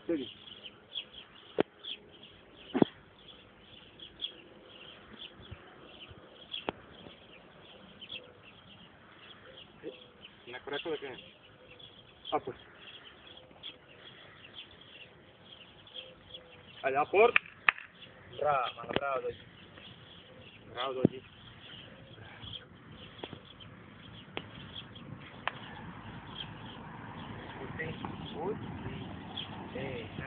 Vedi. ¿Me correcto de qué? Ah, pues. Allá por. Bravo, doji. Uy.